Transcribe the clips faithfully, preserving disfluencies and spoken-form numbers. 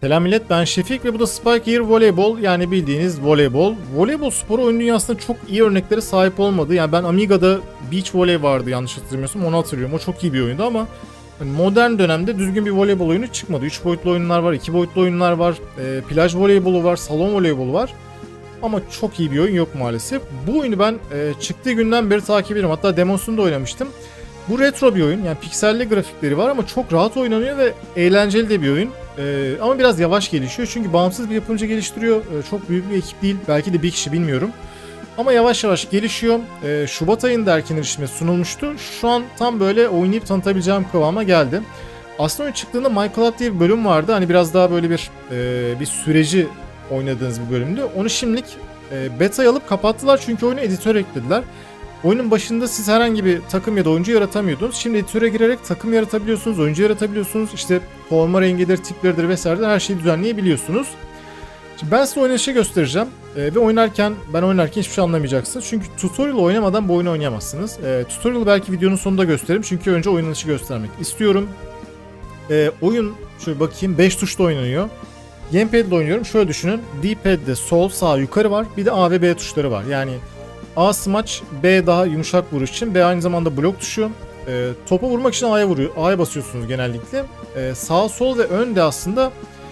Selam millet, ben Şefik ve bu da Spike Air Voleybol, yani bildiğiniz voleybol. Voleybol sporu oyun dünyasında çok iyi örneklere sahip olmadı. Yani ben Amiga'da Beach Volley vardı, yanlış hatırlamıyorsam, onu hatırlıyorum. O çok iyi bir oyundu ama modern dönemde düzgün bir voleybol oyunu çıkmadı. üç boyutlu oyunlar var, iki boyutlu oyunlar var, e, plaj voleybolu var, salon voleybolu var. Ama çok iyi bir oyun yok maalesef. Bu oyunu ben e, çıktığı günden beri takip ediyorum. Hatta demosunu da oynamıştım. Bu retro bir oyun, yani pikselli grafikleri var ama çok rahat oynanıyor ve eğlenceli de bir oyun. Ee, ama biraz yavaş gelişiyor çünkü bağımsız bir yapımcı geliştiriyor. Ee, çok büyük bir ekip değil, belki de bir kişi, bilmiyorum. Ama yavaş yavaş gelişiyor. Ee, Şubat ayında erken erişime sunulmuştu. Şu an tam böyle oynayıp tanıtabileceğim kıvama geldi. Aslında oyun çıktığında My Club diye bir bölüm vardı. Hani biraz daha böyle bir e, bir süreci oynadığınız bir bölümdü. Onu şimdilik e, beta'ya alıp kapattılar çünkü oyunu editör eklediler. Oyunun başında siz herhangi bir takım ya da oyuncu yaratamıyordunuz. Şimdi editöre girerek takım yaratabiliyorsunuz, oyuncu yaratabiliyorsunuz. İşte forma rengidir, tipleridir vesaire her şeyi düzenleyebiliyorsunuz. Şimdi ben size oynayışı göstereceğim. Ee, ve oynarken, ben oynarken hiçbir şey anlamayacaksınız. Çünkü tutorial oynamadan bu oyunu oynayamazsınız. Ee, tutorial belki videonun sonunda gösteririm. Çünkü önce oynanışı göstermek istiyorum. Ee, oyun, şöyle bakayım, beş tuşla oynanıyor. Gamepad ile oynuyorum. Şöyle düşünün. D-pad'de sol, sağ, yukarı var. Bir de A ve B tuşları var. Yani A smaç, B daha yumuşak vuruş için, B aynı zamanda blok tuşu. E, topa vurmak için A'ya vuruyor, A'ya basıyorsunuz genellikle. E, sağ, sol ve ön de aslında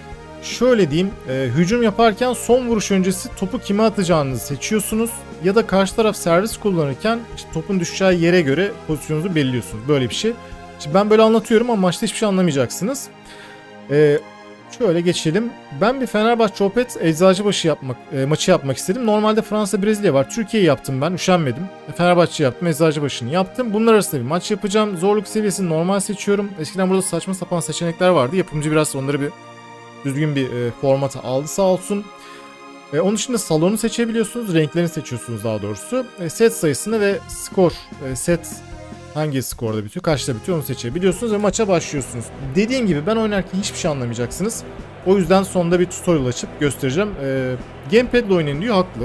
şöyle diyeyim, e, hücum yaparken son vuruş öncesi topu kime atacağınızı seçiyorsunuz ya da karşı taraf servis kullanırken işte topun düşeceği yere göre pozisyonunuzu belirliyorsunuz. Böyle bir şey. Şimdi ben böyle anlatıyorum ama maçta hiçbir şey anlamayacaksınız. E, Şöyle geçelim. Ben bir Fenerbahçe Opet Eczacıbaşı yapmak, e, maçı yapmak istedim. Normalde Fransa Brezilya var. Türkiye'yi yaptım ben. Üşenmedim. Fenerbahçe yaptım. Eczacıbaşı'nı yaptım. Bunlar arasında bir maç yapacağım. Zorluk seviyesini normal seçiyorum. Eskiden burada saçma sapan seçenekler vardı. Yapımcı biraz onları bir düzgün bir e, formata aldı sağ olsun. E, onun dışında salonu seçebiliyorsunuz. Renklerini seçiyorsunuz daha doğrusu. E, set sayısını ve skor, e, set hangi skorda bitiyor, kaçta bitiyor onu seçebiliyorsunuz ve maça başlıyorsunuz. Dediğim gibi ben oynarken hiçbir şey anlamayacaksınız. O yüzden sonunda bir tutorial açıp göstereceğim. Ee, Gamepad ile oynayın diyor, haklı.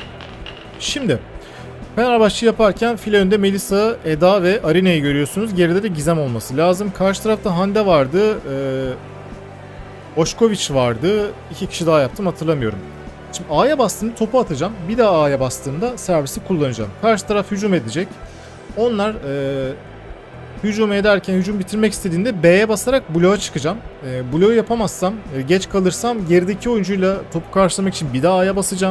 Şimdi Fenerbahçe yaparken file önde Melisa, Eda ve Arina'yı görüyorsunuz. Geride de Gizem olması lazım. Karşı tarafta Hande vardı. Ee, Oşkoviç vardı. İki kişi daha yaptım, hatırlamıyorum. Şimdi A'ya bastığımda topu atacağım. Bir daha A'ya bastığımda servisi kullanacağım. Karşı taraf hücum edecek. Onlar e, hücum ederken, hücum bitirmek istediğinde B'ye basarak bloğa çıkacağım. E, bloğu yapamazsam, e, geç kalırsam gerideki oyuncuyla topu karşılamak için bir daha A'ya basacağım.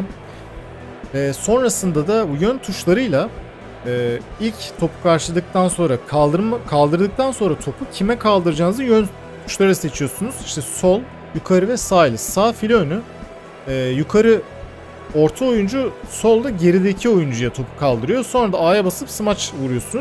E, sonrasında da bu yön tuşlarıyla e, ilk topu karşıladıktan sonra kaldırma, kaldırdıktan sonra topu kime kaldıracağınızı yön tuşları seçiyorsunuz. İşte sol, yukarı ve sağ ile. Sağ file önü, e, yukarı orta oyuncu, solda gerideki oyuncuya topu kaldırıyor. Sonra da A'ya basıp smaç vuruyorsunuz.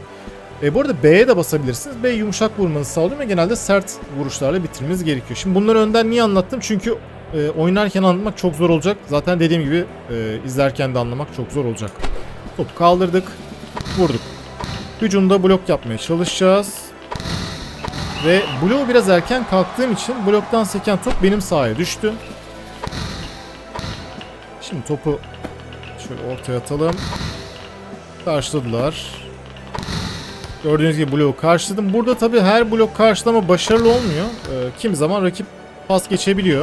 E, bu arada B'ye de basabilirsiniz. B yumuşak vurmanızı sağlıyor ve genelde sert vuruşlarla bitirmeniz gerekiyor. Şimdi bunları önden niye anlattım? Çünkü e, oynarken anlatmak çok zor olacak. Zaten dediğim gibi e, izlerken de anlamak çok zor olacak. Topu kaldırdık. Vurduk. Hücumda blok yapmaya çalışacağız. Ve bloğu biraz erken kalktığım için bloktan seken top benim sahaya düştü. Şimdi topu şöyle ortaya atalım. Karşıladılar. Gördüğünüz gibi bloğu karşıladım. Burada tabii her blok karşılama başarılı olmuyor. Ee, kimi zaman rakip pas geçebiliyor.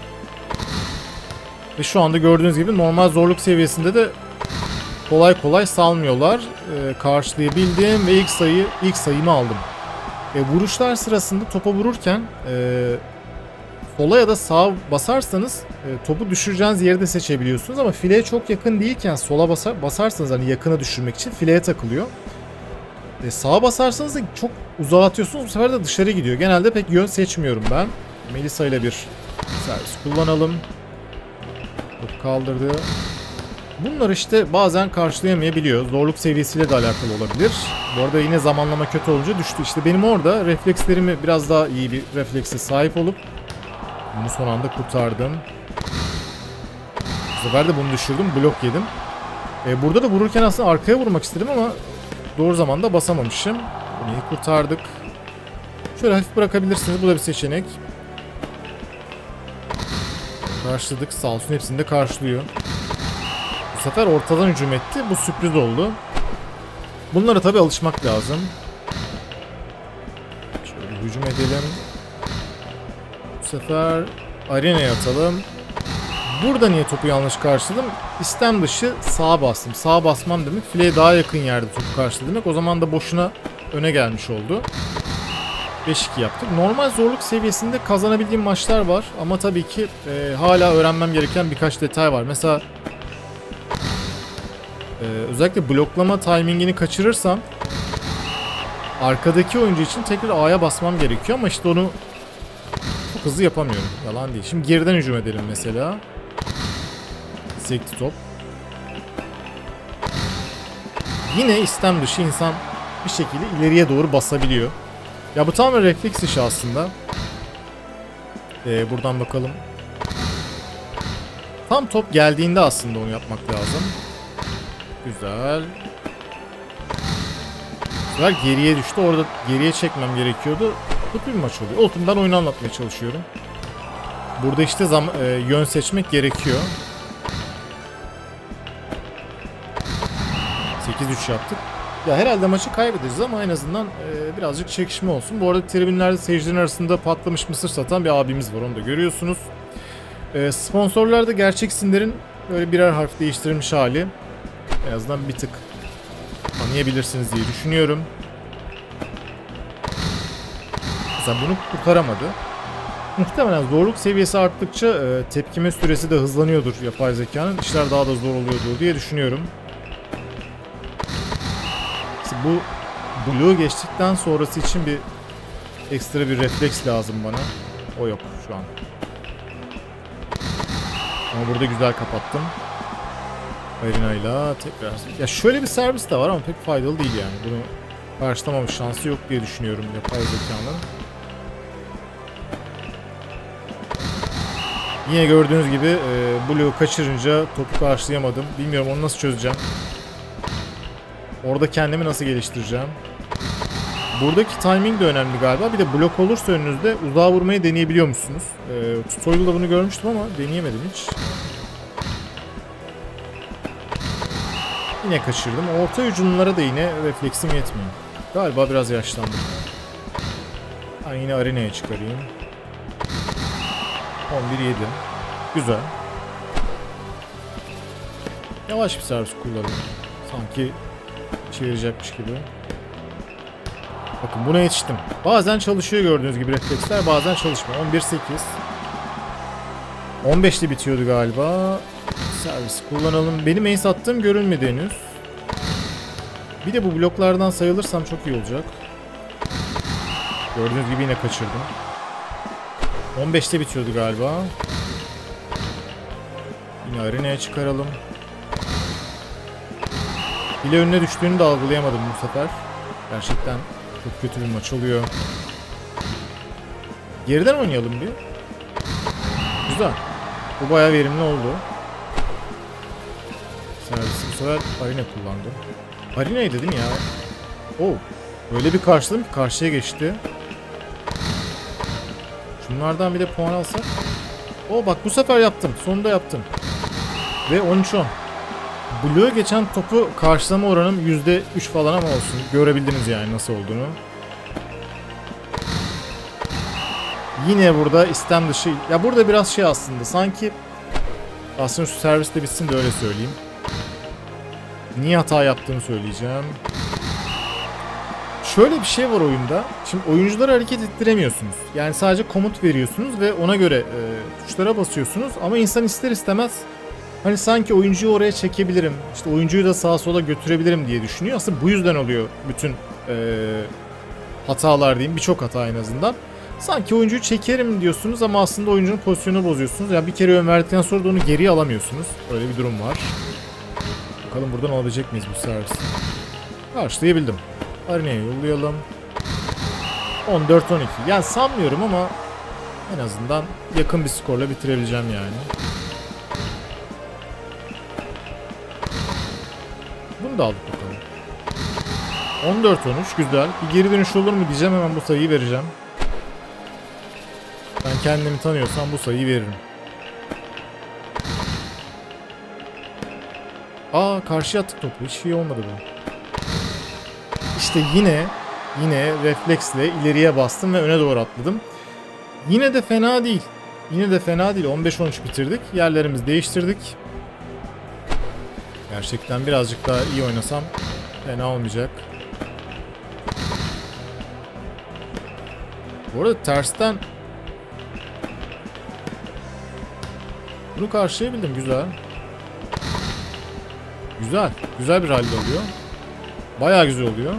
Ve şu anda gördüğünüz gibi normal zorluk seviyesinde de kolay kolay salmıyorlar. Ee, karşılayabildim ve ilk sayı ilk sayımı aldım. E, vuruşlar sırasında topa vururken e, sola ya da sağa basarsanız e, topu düşüreceğiniz yeri de seçebiliyorsunuz ama fileye çok yakın değilken sola basar, basarsanız hani yakına düşürmek için fileye takılıyor. E, sağa basarsanız da çok uzağa atıyorsunuz, bu sefer de dışarı gidiyor. Genelde pek yön seçmiyorum ben. Melisa ile bir servis kullanalım. Top kaldırdı. Bunlar işte bazen karşılayamayabiliyor. Zorluk seviyesiyle de alakalı olabilir. Bu arada yine zamanlama kötü olunca düştü. İşte benim orada reflekslerimi biraz daha iyi bir reflekse sahip olup bunu son anda kurtardım. Bu sefer de bunu düşürdüm. Blok yedim. Ee, burada da vururken aslında arkaya vurmak istedim ama doğru zamanda basamamışım. Bunu iyi kurtardık. Şöyle hafif bırakabilirsiniz. Bu da bir seçenek. Karşıladık. Sağ olsun hepsini de karşılıyor. Bu sefer ortadan hücum etti. Bu sürpriz oldu. Bunlara tabii alışmak lazım. Şöyle hücum edelim. sefer arenaya atalım. Burada niye topu yanlış karşıladım? İstem dışı sağa bastım. Sağa basmam demek fileye daha yakın yerde topu karşıladı demek. O zaman da boşuna öne gelmiş oldu. beş iki yaptık. Normal zorluk seviyesinde kazanabildiğim maçlar var. Ama tabii ki e, hala öğrenmem gereken birkaç detay var. Mesela e, özellikle bloklama timingini kaçırırsam arkadaki oyuncu için tekrar A'ya basmam gerekiyor. Ama işte onu çok hızlı yapamıyorum. Yalan değil. Şimdi geriden hücum edelim mesela. Sekti top. Yine istem dışı insan bir şekilde ileriye doğru basabiliyor. Ya bu tamamen refleks işi aslında. Ee, buradan bakalım. Tam top geldiğinde aslında onu yapmak lazım. Güzel. Güzel, geriye düştü. Orada geriye çekmem gerekiyordu. Kötü bir maç oluyor. Olsun, ben oyunu anlatmaya çalışıyorum. Burada işte zam e, yön seçmek gerekiyor. sekiz üç yaptık. Ya herhalde maçı kaybederiz ama en azından e, birazcık çekişme olsun. Bu arada tribünlerde seyircilerin arasında patlamış mısır satan bir abimiz var. Onu da görüyorsunuz. E, sponsorlarda gerçek isimlerin böyle birer harf değiştirilmiş hali. En azından bir tık anlayabilirsiniz diye düşünüyorum. Mesela bunu kurtaramadı. Muhtemelen zorluk seviyesi arttıkça e, tepkime süresi de hızlanıyordur yapay zekanın. İşler daha da zor oluyordur diye düşünüyorum. Bu bloğu geçtikten sonrası için bir ekstra bir refleks lazım bana. O yok şu an. Ama burada güzel kapattım. Arena'yla tekrar. Ya şöyle bir servis de var ama pek faydalı değil yani. Bunu karşılamamış şansı yok diye düşünüyorum yapay zekanın. Yine gördüğünüz gibi e, bloğu kaçırınca topu karşılayamadım. Bilmiyorum onu nasıl çözeceğim. Orada kendimi nasıl geliştireceğim? Buradaki timing de önemli galiba. Bir de blok olursa önünüzde uzağa vurmayı deneyebiliyor musunuz? Ee, tutorial'da bunu görmüştüm ama deneyemedim hiç. Yine kaçırdım. Orta hücumlara da yine refleksim yetmiyor. Galiba biraz yaşlandım. Ben yine arenaya çıkarayım. on bir yedi. Güzel. Yavaş bir servis kullanıyorum. Sanki çevirecekmiş gibi. Bakın buna yetiştim. Bazen çalışıyor gördüğünüz gibi refleksler, bazen çalışmıyor. on bir sekiz. on beşli bitiyordu galiba. Servis kullanalım. Benim ace attığım görünmedi henüz. Bir de bu bloklardan sayılırsam çok iyi olacak. Gördüğünüz gibi yine kaçırdım. on beşte bitiyordu galiba. Yine arenaya çıkaralım. Bile önüne düştüğünü de algılayamadım bu sefer. Gerçekten çok kötü bir maç oluyor. Geriden oynayalım bir. Güzel. Bu bayağı verimli oldu. Servisi bu sefer arena kullandı. Arena'ydı değil mi ya? Oo. Öyle bir karşıladım ki karşıya geçti. Şunlardan bir de puan alsak. Oo bak bu sefer yaptım. Sonunda yaptım. Ve on üç on. Bloğu geçen topu karşılama oranım yüzde üç falan ama olsun. Görebildiniz yani nasıl olduğunu. Yine burada istem dışı. Ya burada biraz şey aslında. Sanki aslında şu servis de bitsin de öyle söyleyeyim. Niye hata yaptığımı söyleyeceğim. Şöyle bir şey var oyunda. Şimdi oyuncuları hareket ettiremiyorsunuz. Yani sadece komut veriyorsunuz ve ona göre e, tuşlara basıyorsunuz. Ama insan ister istemez hani sanki oyuncuyu oraya çekebilirim, işte oyuncuyu da sağa sola götürebilirim diye düşünüyor. Aslında bu yüzden oluyor bütün e, hatalar diyeyim, birçok hata en azından. Sanki oyuncuyu çekerim diyorsunuz ama aslında oyuncunun pozisyonunu bozuyorsunuz. Yani bir kere yön verdikten sonra da onu geriye alamıyorsunuz. Öyle bir durum var. Bakalım buradan alabilecek miyiz bu servisi? Karşılayabildim. Arena'ya yollayalım. on dört on iki. Yani sanmıyorum ama en azından yakın bir skorla bitirebileceğim yani. Bunu da aldık bakalım. on dört on üç güzel. Bir geri dönüş olur mu diyeceğim, hemen bu sayıyı vereceğim. Ben kendimi tanıyorsam bu sayıyı veririm. Aa, karşıya attık topu. Hiç iyi olmadı bu. İşte yine yine refleksle ileriye bastım ve öne doğru atladım. Yine de fena değil. Yine de fena değil. on beş on üç bitirdik. Yerlerimizi değiştirdik. Gerçekten birazcık daha iyi oynasam fena olmayacak. Bu arada tersten bunu karşılayabildim. Güzel. Güzel. Güzel bir rally oluyor. Bayağı güzel oluyor.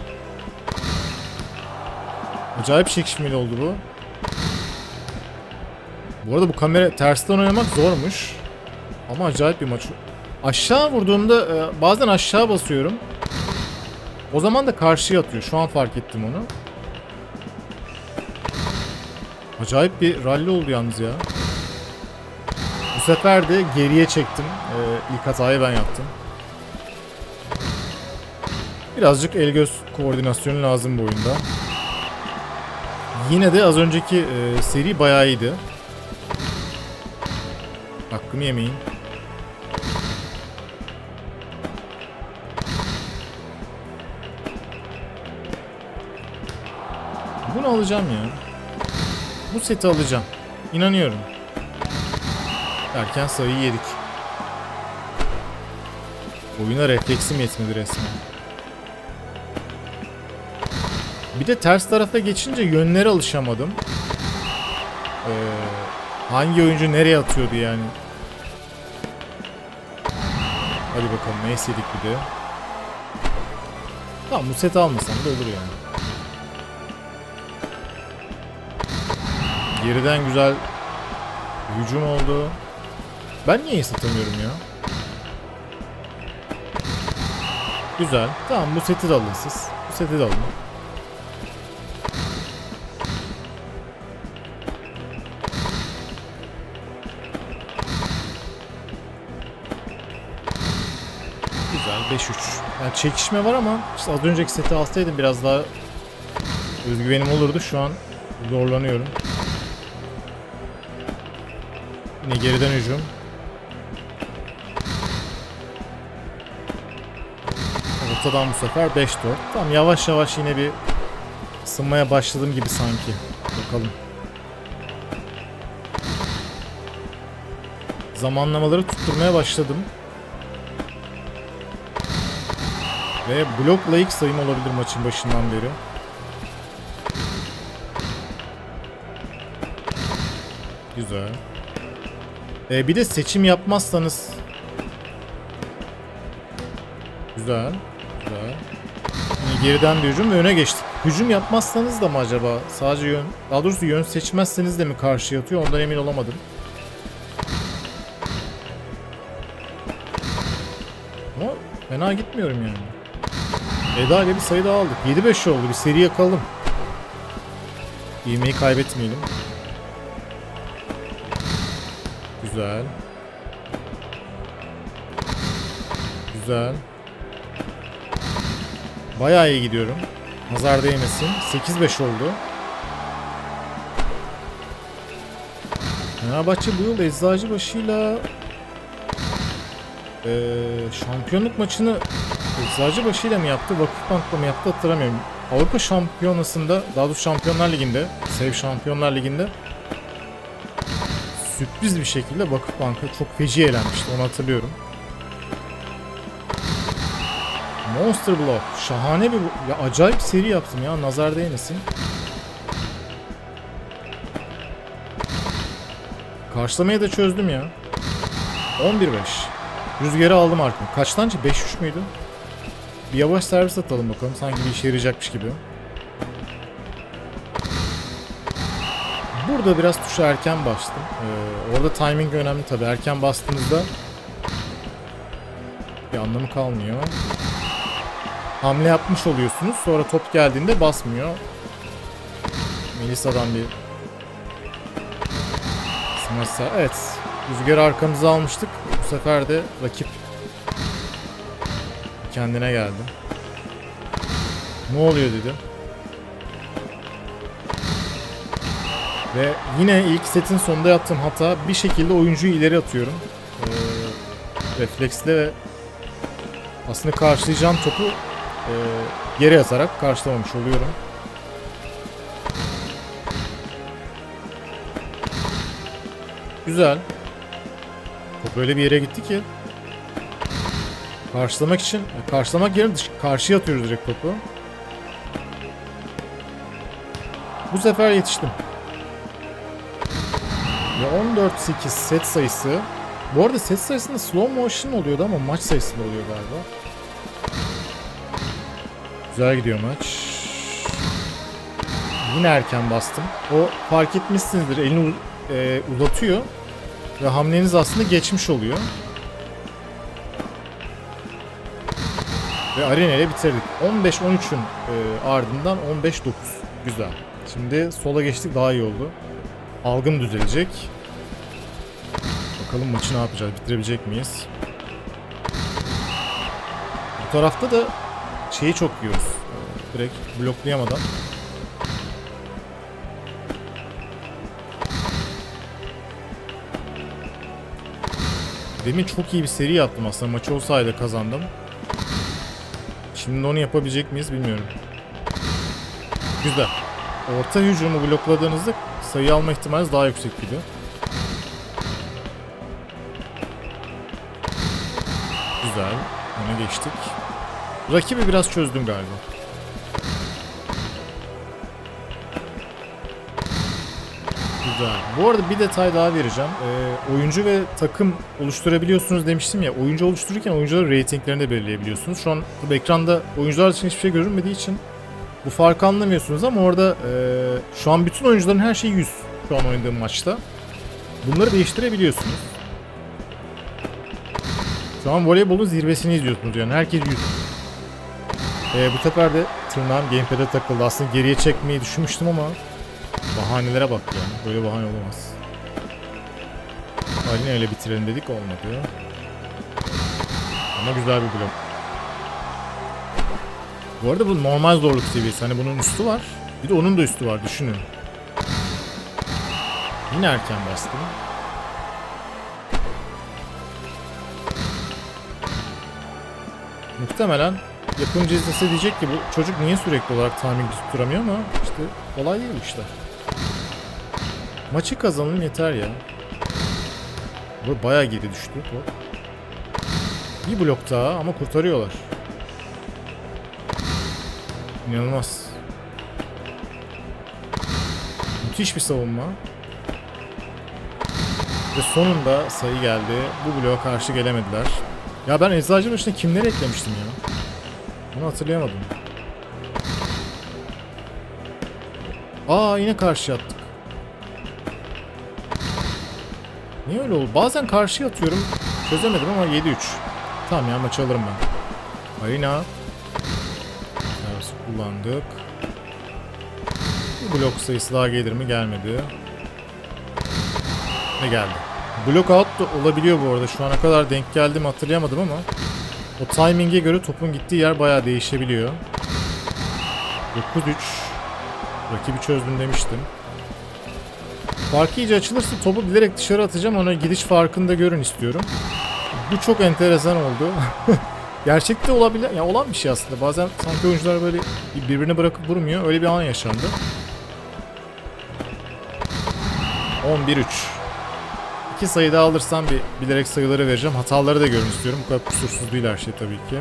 Acayip çekişmeli oldu bu. Bu arada bu kamera tersten oynamak zormuş. Ama acayip bir maç. Aşağı vurduğumda bazen aşağı basıyorum. O zaman da karşıya atıyor. Şu an fark ettim onu. Acayip bir rally oldu yalnız ya. Bu sefer de geriye çektim. Ee, ilk hatayı ben yaptım. Birazcık el göz koordinasyonu lazım bu oyunda. Yine de az önceki e, seri bayağı iyiydi. Hakkımı yemeyin. Bunu alacağım ya. Bu seti alacağım. İnanıyorum. Erken sayıyı yedik. Oyuna refleksim yetmedi resmen. Bir de ters tarafa geçince yönlere alışamadım. Ee, hangi oyuncu nereye atıyordu yani. Hadi bakalım neyse yedik bir de. Tamam bu seti almasam da olur yani. Geriden güzel hücum oldu. Ben niye satamıyorum ya? Güzel. Tamam bu seti de alın siz. Bu seti de alın. Güzel beş üç. Yani çekişme var ama işte az önceki seti alsaydım biraz daha özgüvenim olurdu. Şu an zorlanıyorum. Yine geriden hücum. Ortadan bu sefer beş dört. Tamam yavaş yavaş yine bir ısınmaya başladım gibi sanki. Bakalım. Zamanlamaları tutturmaya başladım. Ve blokla ilk sayım olabilir maçın başından beri. Güzel. Ee, bir de seçim yapmazsanız... Güzel. Güzel. Yine geriden bir hücum ve öne geçtik. Hücum yapmazsanız da mı acaba? Sadece yön... Daha doğrusu yön seçmezseniz de mi karşıya atıyor? Ondan emin olamadım. Ama fena gitmiyorum yani. Eda ile bir sayı daha aldık. yedi beş oldu. Bir seri yakalım. İğmeyi kaybetmeyelim. Güzel. Güzel. Bayağı iyi gidiyorum. Nazar değmesin. sekiz beş oldu. Fenerbahçe bu yıl Eczacıbaşı'yla ee, şampiyonluk maçını Eczacıbaşı'yla mı yaptı, Vakıfbank'la mı yaptı hatırlamıyorum. Avrupa Şampiyonası'nda, daha doğrusu Şampiyonlar Ligi'nde, Sev Şampiyonlar Ligi'nde sürpriz bir şekilde Vakıfbank'a çok feci eğlenmişti, onu hatırlıyorum. Monster Block, şahane bir, ya acayip seri yaptım ya, nazar değmesin. Karşılamayı da çözdüm ya. on bir beş. Rüzgarı aldım arkama. Kaçtan ki? beş üç müydü? Bir yavaş servis atalım bakalım. Sanki bir işe yarayacakmış gibi. Burada biraz tuşa erken bastım. Ee, orada timing önemli tabii. Erken bastığınızda bir anlamı kalmıyor. Hamle yapmış oluyorsunuz. Sonra top geldiğinde basmıyor. Melisa'dan bir smash. Evet. Rüzgarı arkamıza almıştık. Bu sefer de rakip kendine geldi. Ne oluyor dedi. Ve yine ilk setin sonunda yaptığım hata, bir şekilde oyuncuyu ileri atıyorum. Ee, refleksle ve aslında karşılayacağım topu e, geri atarak karşılamamış oluyorum. Güzel. Top öyle bir yere gitti ki. Karşılamak için, karşılamak yerine dış, karşıya atıyoruz direkt topu. Bu sefer yetiştim. Ve on dört sekiz set sayısı. Bu arada set sayısında slow motion oluyordu ama maç sayısında oluyor galiba. Güzel gidiyor maç. Yine erken bastım. O fark etmişsinizdir. Elini e, uzatıyor. Ve hamleniz aslında geçmiş oluyor. Ve arena ile bitirdik. on beş on üçün e, ardından on beş dokuz. Güzel. Şimdi sola geçtik, daha iyi oldu. Algım düzelecek. Bakalım maçı ne yapacağız? Bitirebilecek miyiz? Bu tarafta da şeyi çok yiyoruz. Direkt bloklayamadan. Demin çok iyi bir seri yaptım aslında. Maçı olsaydı kazandım. Şimdi onu yapabilecek miyiz bilmiyorum. Güzel. Orta hücumu blokladığınızda sayı alma ihtimaliniz daha yüksek gibi. Güzel. Öne geçtik. Rakibi biraz çözdüm galiba. Güzel. Bu arada bir detay daha vereceğim. Ee, oyuncu ve takım oluşturabiliyorsunuz demiştim ya. Oyuncu oluştururken oyuncuların ratinglerini de belirleyebiliyorsunuz. Şu an tabii ekranda oyuncular için hiçbir şey görünmediği için bu farkı anlamıyorsunuz ama orada e, şu an bütün oyuncuların her şeyi yüz. Şu an oynadığım maçta. Bunları değiştirebiliyorsunuz. Şu an voleybolun zirvesini izliyorsunuz yani. Herkes yüz. Ee, bu sefer de tırnağım gamepad'e takıldı. Aslında geriye çekmeyi düşünmüştüm ama bahanelere bak ya. Böyle bahane olamaz. Arena ile bitirelim dedik, olmadı. Ama güzel bir blok. Bu arada bu normal zorluk seviyesi. Hani bunun üstü var. Bir de onun da üstü var, düşünün. Yine erken bastım. Muhtemelen yapımcı izlese diyecek ki bu çocuk niye sürekli olarak timing tutturamıyor ama işte olay değil işte. Maçı kazanalım yeter ya. Bu bayağı geri düştü. Hop. Bir blok daha ama kurtarıyorlar. İnanılmaz. Müthiş bir savunma. Ve sonunda sayı geldi. Bu bloğa karşı gelemediler. Ya ben eczacının başına kimleri eklemiştim ya? Onu hatırlayamadım. Aa, yine karşı attık. Niye öyle oldu? Bazen karşıya atıyorum. Çözemedim ama yedi üç. Tamam ya, maçı alırım ben. Arena. Servis kullandık. Bir blok sayısı daha gelir mi? Gelmedi. Ne geldi? Block out da olabiliyor bu arada. Şu ana kadar denk geldi mi hatırlayamadım ama o timing'e göre topun gittiği yer bayağı değişebiliyor. dokuz üç. Rakibi çözdüm demiştim. Fark iyice açılırsa topu bilerek dışarı atacağım. Ona gidiş farkını da görün istiyorum. Bu çok enteresan oldu. Gerçekte olabilir, ya olan bir şey aslında. Bazen sanki oyuncular böyle birbirini bırakıp vurmuyor. Öyle bir an yaşandı. on bir üç. İki sayı daha alırsam bir bilerek sayıları vereceğim. Hataları da görün istiyorum. Bu kadar kusursuz değil her şey tabii ki.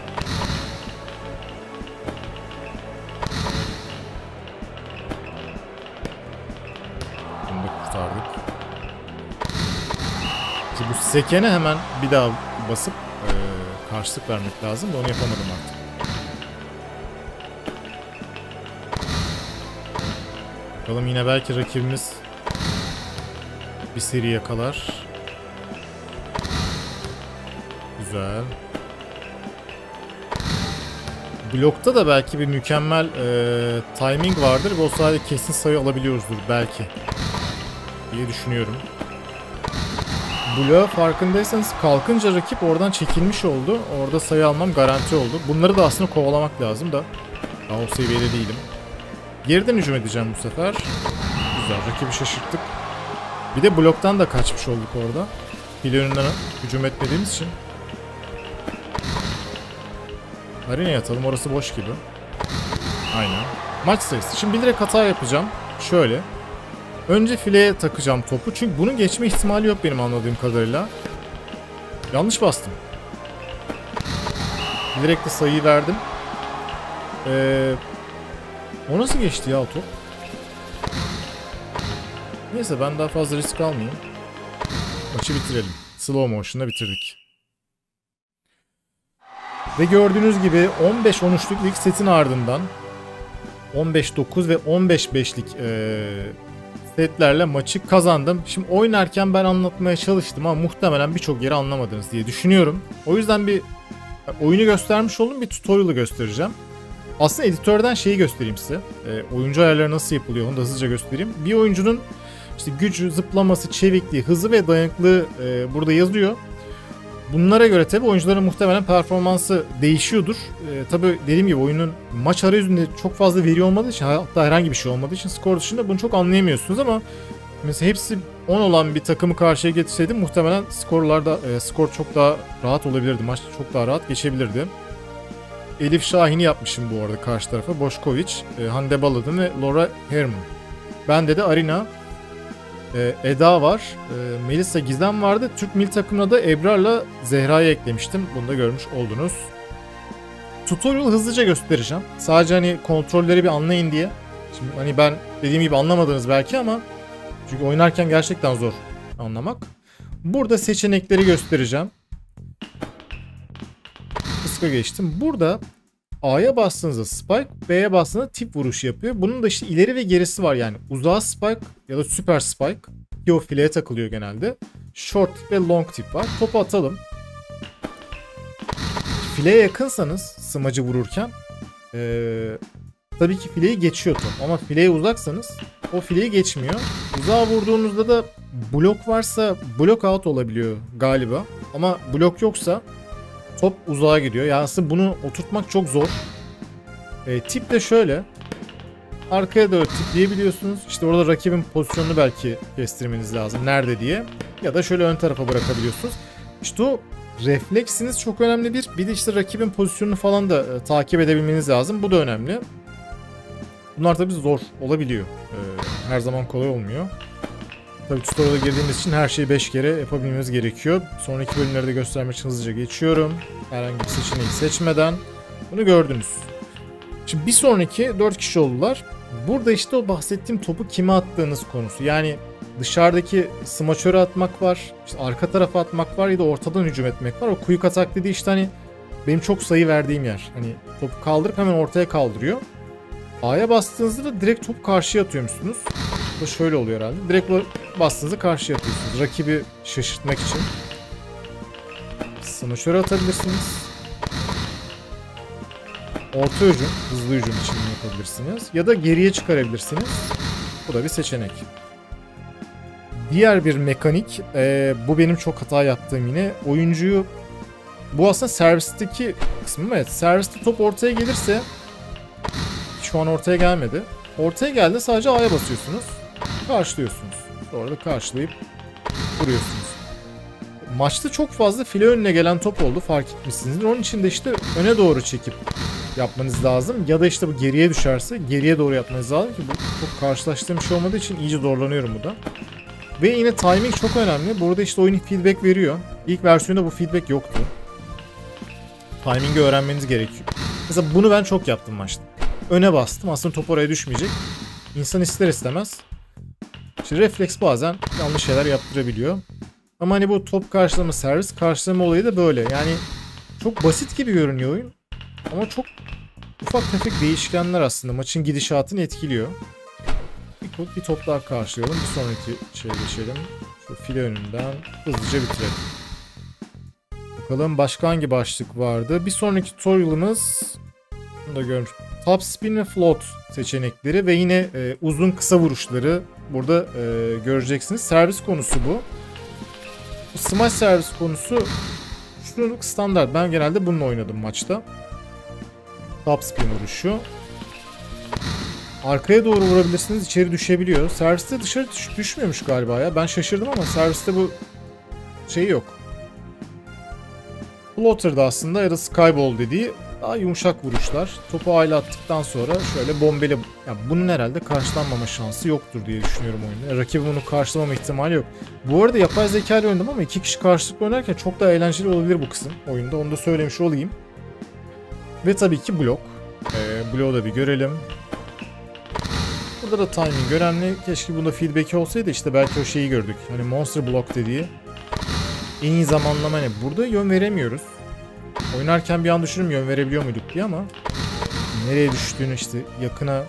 Bunu da kurtardık. İşte bu sekene hemen bir daha basıp e, karşılık vermek lazım da onu yapamadım artık. Bakalım, yine belki rakibimiz bir seri yakalar. Güzel. Blokta da belki bir mükemmel e, timing vardır ve o sayede kesin sayı alabiliyoruzdur belki diye düşünüyorum. Bloğa farkındaysanız kalkınca rakip oradan çekilmiş oldu. Orada sayı almam garanti oldu. Bunları da aslında kovalamak lazım da daha o seviyede değilim. Geriden hücum edeceğim bu sefer. Güzel, rakibi şaşırttık. Bir de bloktan da kaçmış olduk orada. File önünden hücum etmediğimiz için. Arena'ya atalım, orası boş gibi. Aynen. Maç sayısı. Şimdi bilerek hata yapacağım. Şöyle. Önce fileye takacağım topu. Çünkü bunun geçme ihtimali yok benim anladığım kadarıyla. Yanlış bastım. Direkt de sayıyı verdim. Ee, o nasıl geçti ya o top? Neyse ben daha fazla risk almayayım. Maçı bitirelim. Slow motion'da bitirdik. Ve gördüğünüz gibi on beş on üçlük ilk setin ardından on beş dokuz ve on beş beşlik ee, setlerle maçı kazandım. Şimdi oynarken ben anlatmaya çalıştım ama muhtemelen birçok yeri anlamadınız diye düşünüyorum. O yüzden bir oyunu göstermiş oldum, bir tutorial'ı göstereceğim. Aslında editörden şeyi göstereyim size. E, oyuncu ayarları nasıl yapılıyor onu da hızlıca göstereyim. Bir oyuncunun işte gücü, zıplaması, çevikliği, hızı ve dayanıklılığı e, burada yazıyor. Bunlara göre tabi oyuncuların muhtemelen performansı değişiyordur. E, tabi dediğim gibi oyunun maç arayüzünde çok fazla veri olmadığı için, hatta herhangi bir şey olmadığı için skor dışında bunu çok anlayamıyorsunuz ama mesela hepsi on olan bir takımı karşıya getirseydim muhtemelen skorlarda e, skor çok daha rahat olabilirdi. Maç çok daha rahat geçebilirdi. Elif Şahin'i yapmışım bu arada karşı tarafa. Boşkovic, e, Hande Baladın ve Laura Herman. Bende de Arina, e, Eda var. E, Melisa Gizem vardı. Türk milli takımına da Ebrar'la Zehra'yı eklemiştim. Bunu da görmüş oldunuz. Tutorial hızlıca göstereceğim. Sadece hani kontrolleri bir anlayın diye. Şimdi hani ben dediğim gibi anlamadınız belki ama çünkü oynarken gerçekten zor anlamak. Burada seçenekleri göstereceğim. Kıska geçtim. Burada A'ya bastığınızda spike, B'ye bastığınızda tip vuruşu yapıyor. Bunun da işte ileri ve gerisi var yani. Uzağa spike ya da süper spike. Ki o fileye takılıyor genelde. Short tip ve long tip var. Topu atalım. Fileye yakınsanız smacı vururken ee, tabii ki fileyi geçiyor top. Ama fileye uzaksanız o fileyi geçmiyor. Uzağa vurduğunuzda da blok varsa blok out olabiliyor galiba. Ama blok yoksa top uzağa gidiyor. Yani aslında bunu oturtmak çok zor. E, tip de şöyle. Arkaya da tipleyebiliyorsunuz. İşte orada rakibin pozisyonunu belki kestirmeniz lazım. Nerede diye. Ya da şöyle ön tarafa bırakabiliyorsunuz. İşte o refleksiniz çok önemli bir. Bir de işte rakibin pozisyonunu falan da e, takip edebilmeniz lazım. Bu da önemli. Bunlar tabii zor olabiliyor. E, her zaman kolay olmuyor. Tabii tutorial'a girdiğimiz için her şeyi beş kere yapabilmemiz gerekiyor. Sonraki bölümleri de göstermek için hızlıca geçiyorum. Herhangi bir seçeneği seçmeden. Bunu gördünüz. Şimdi bir sonraki dört kişi oldular. Burada işte o bahsettiğim topu kime attığınız konusu. Yani dışarıdaki smaçöre atmak var. İşte arka tarafa atmak var ya da ortadan hücum etmek var. O quick attack dediği işte hani benim çok sayı verdiğim yer. Hani topu kaldırıp hemen ortaya kaldırıyor. A'ya bastığınızda da direkt topu karşıya atıyormuşsunuz. Bu şöyle oluyor herhalde. Direkt bastığınızda karşıya atıyorsunuz. Rakibi şaşırtmak için. Smaçöre atabilirsiniz. Orta hücum, hızlı hücum için yapabilirsiniz. Ya da geriye çıkarabilirsiniz. Bu da bir seçenek. Diğer bir mekanik, e, bu benim çok hata yaptığım yine. Oyuncuyu, bu aslında servisteki kısmı mı? Evet, serviste top ortaya gelirse, şu an ortaya gelmedi. Ortaya geldi sadece A'ya basıyorsunuz. Karşılıyorsunuz. Sonra da karşılayıp vuruyorsunuz. Maçta çok fazla file önüne gelen top oldu, fark etmişsinizdir. Onun için de işte öne doğru çekip yapmanız lazım. Ya da işte bu geriye düşerse geriye doğru yapmanız lazım ki bu çok karşılaştığım şey olmadığı için iyice zorlanıyorum bu da. Ve yine timing çok önemli. Burada işte oyun feedback veriyor. İlk versiyonda bu feedback yoktu. Timing'i öğrenmeniz gerekiyor. Mesela bunu ben çok yaptım maçta. Öne bastım. Aslında top oraya düşmeyecek. İnsan ister istemez İşte refleks bazen yanlış şeyler yaptırabiliyor. Ama hani bu top karşılama, servis karşılama olayı da böyle. Yani çok basit gibi görünüyor oyun. Ama çok ufak tefek değişkenler aslında maçın gidişatını etkiliyor. Bir, bir top daha karşılayalım. Bir sonraki şeye geçelim. Şu file önünden hızlıca bitirelim. Bakalım başka hangi başlık vardı? Bir sonraki tutorial'ımız, bunu da görmüş. Top spin ve float seçenekleri ve yine e, uzun kısa vuruşları burada e, göreceksiniz. Servis konusu bu. Bu smash servis konusu şu standart. Ben genelde bununla oynadım maçta. Top spin vuruşu. Arkaya doğru vurabilirsiniz. İçeri düşebiliyor. Serviste dışarı düş düşmüyormuş galiba ya. Ben şaşırdım ama serviste bu şey yok. Floater'da aslında ya da skyball dediği Daha yumuşak vuruşlar. Topu aile attıktan sonra şöyle bombeli... Yani bunun herhalde karşılanmama şansı yoktur diye düşünüyorum oyunda. Rakibi bunu karşılamama ihtimali yok. Bu arada yapay zeka ile oynadım ama iki kişi karşılıklı oynarken çok daha eğlenceli olabilir bu kısım oyunda. Onu da söylemiş olayım. Ve tabii ki blok. Ee, bloğu da bir görelim. Burada da timing önemli. Keşke bunda feedback'i olsaydı, işte belki o şeyi gördük. Hani monster block dediği. En iyi zamanlama ne? Burada yön veremiyoruz. Oynarken bir an düşünürüm yön verebiliyor muyduk diye ama nereye düştüğünü, işte yakına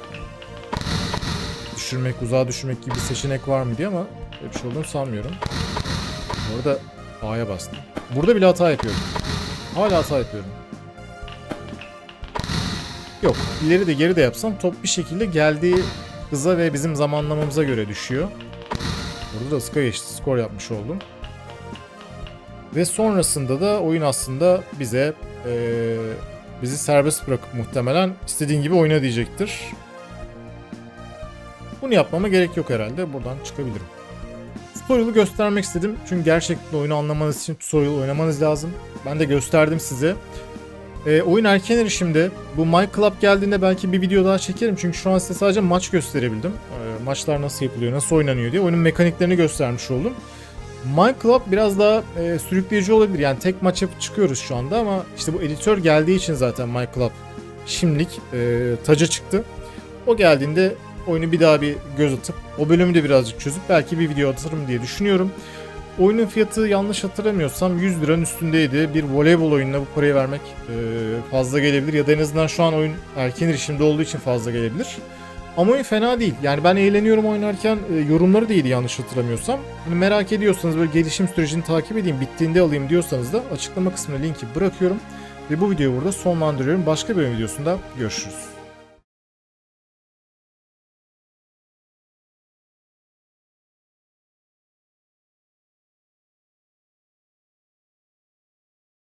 düşürmek, uzağa düşürmek gibi bir seçenek var mı diye, ama öyle bir şey olduğunu sanmıyorum. Bu arada A'ya bastım. Burada bile hata yapıyorum. Hala hata yapıyorum. Yok, ileri de geri de yapsam top bir şekilde geldiği hıza ve bizim zamanlamamıza göre düşüyor. Burada da ıska geçti, skor yapmış oldum. Ve sonrasında da oyun aslında bize ee, bizi serbest bırakıp muhtemelen istediğin gibi oyna diyecektir. Bunu yapmama gerek yok herhalde. Buradan çıkabilirim. Tutorial'ı göstermek istedim. Çünkü gerçekten oyunu anlamanız için tutorial oynamanız lazım. Ben de gösterdim size. E, oyun erken erişimde. Bu My Club geldiğinde belki bir video daha çekerim. Çünkü şu an size sadece maç gösterebildim. E, maçlar nasıl yapılıyor, nasıl oynanıyor diye. Oyunun mekaniklerini göstermiş oldum. My Club biraz daha e, sürükleyici olabilir. Yani tek maç yapıp çıkıyoruz şu anda ama işte bu editör geldiği için zaten My Club şimdilik e, taca çıktı. O geldiğinde oyunu bir daha bir göz atıp o bölümü de birazcık çözüp belki bir video atarım diye düşünüyorum. Oyunun fiyatı yanlış hatırlamıyorsam yüz liranın üstündeydi. Bir voleybol oyununa bu parayı vermek e, fazla gelebilir ya da en azından şu an oyun erken erişimde olduğu için fazla gelebilir. Ama oyun fena değil. Yani ben eğleniyorum oynarken, e, yorumları da iyiydi yanlış hatırlamıyorsam. Hani merak ediyorsanız, böyle gelişim sürecini takip edeyim, bittiğinde alayım diyorsanız da açıklama kısmına linki bırakıyorum. Ve bu videoyu burada sonlandırıyorum. Başka bir videosunda görüşürüz.